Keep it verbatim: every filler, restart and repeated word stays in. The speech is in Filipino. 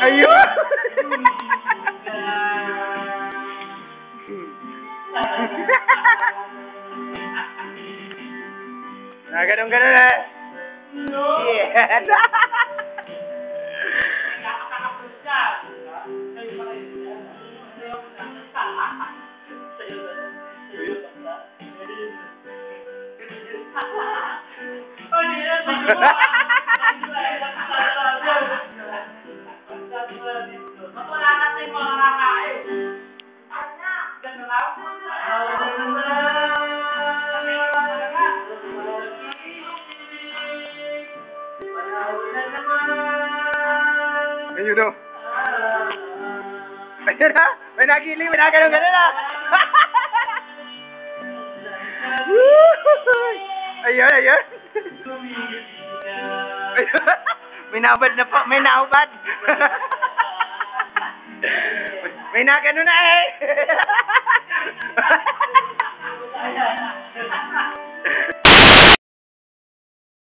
Ayun! Na ganun ganun eh. No. Yeah. Nakakapos ka. Kayo pa kayo. Sa'yo na. Sa'yo na. Oh, hindi na. Ba't wala kasi mga kakain? Ganun lang. Ayun o. Ayun na. May nagiling. May naganong ganun na. Ayun, ayun. Ayun. May nabad na po. May naubad. May nagano na eh.